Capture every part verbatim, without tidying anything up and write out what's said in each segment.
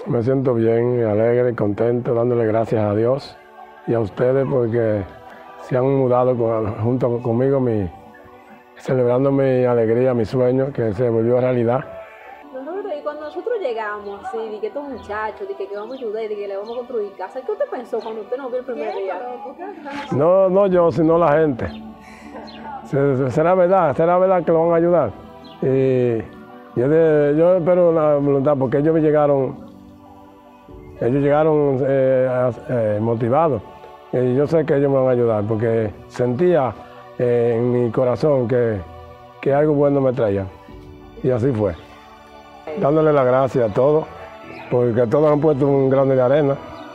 Me siento bien, alegre, contento, dándole gracias a Dios y a ustedes porque se han mudado con, junto conmigo, mi, celebrando mi alegría, mi sueño, que se volvió realidad. Nosotros, y cuando nosotros llegamos, así, de que estos muchachos, de que, que vamos a ayudar, de que le vamos a construir casa, ¿qué usted pensó cuando usted nos vio el primer día? No, no yo, sino la gente. Será verdad, será verdad que lo van a ayudar. Y yo, de, yo espero la voluntad, porque ellos me llegaron, ellos llegaron eh, eh, motivados. Y yo sé que ellos me van a ayudar, porque sentía eh, en mi corazón que, que algo bueno me traía. Y así fue. Dándole las gracias a todos, porque todos han puesto un grano de arena.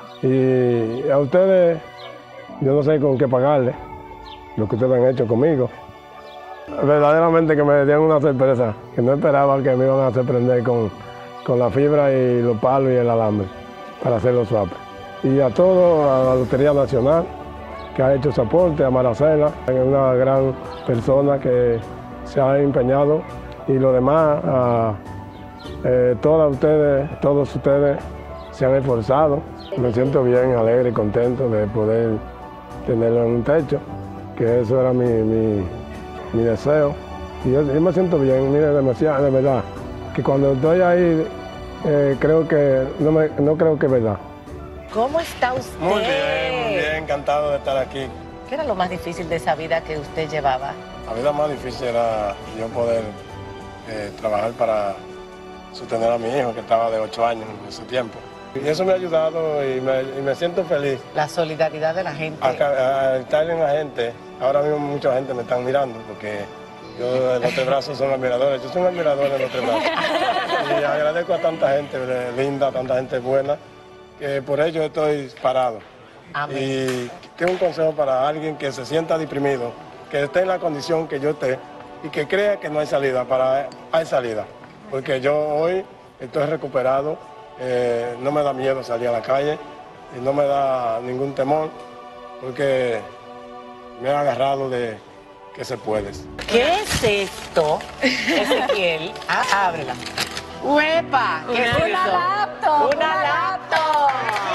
Y a ustedes, yo no sé con qué pagarles lo que ustedes han hecho conmigo. Verdaderamente que me dieron una sorpresa, que no esperaba que me iban a sorprender con, con la fibra y los palos y el alambre para hacer los swapes. Y a todos, a la Lotería Nacional, que ha hecho su aporte, a Maracela, una gran persona que se ha empeñado, y los demás, a eh, todas ustedes, todos ustedes se han esforzado. Me siento bien, alegre y contento de poder tenerlo en un techo, que eso era mi, mi, mi deseo. Y yo, yo me siento bien, mire, demasiado, de verdad, que cuando estoy ahí, eh, creo que, no, me, no creo que es verdad. ¿Cómo está usted? Muy bien, muy bien, encantado de estar aquí. ¿Qué era lo más difícil de esa vida que usted llevaba? La vida más difícil era yo poder eh, trabajar para sostener a mi hijo, que estaba de ocho años en ese tiempo. Y eso me ha ayudado y me, y me siento feliz. La solidaridad de la gente. A, a estar en la gente, ahora mismo mucha gente me está mirando, porque yo, los tres brazos son admiradores, yo soy un admirador de los tres brazos. Y agradezco a tanta gente linda, a tanta gente buena, que por ello estoy parado. Amén. Y tengo un consejo para alguien que se sienta deprimido, que esté en la condición que yo esté y que crea que no hay salida, para hay salida. Porque yo hoy estoy recuperado, eh, no me da miedo salir a la calle, y no me da ningún temor, porque me he agarrado de que se puede. ¿Qué es esto, Ezequiel? Ah, ábrela. ¡Uepa! ¿Qué es Una eso? laptop, ¡Una una laptop!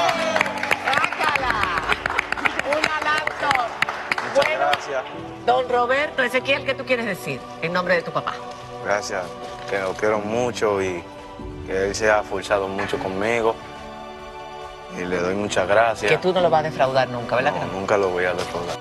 ¡Sácala! ¡Una laptop! Muchas Bueno, gracias. Don Roberto, Ezequiel, ¿qué tú quieres decir en nombre de tu papá? Gracias, que lo quiero mucho y que él se ha esforzado mucho conmigo. Y le doy muchas gracias. Que tú no lo vas a defraudar nunca, ¿verdad? No, que no? nunca lo voy a defraudar.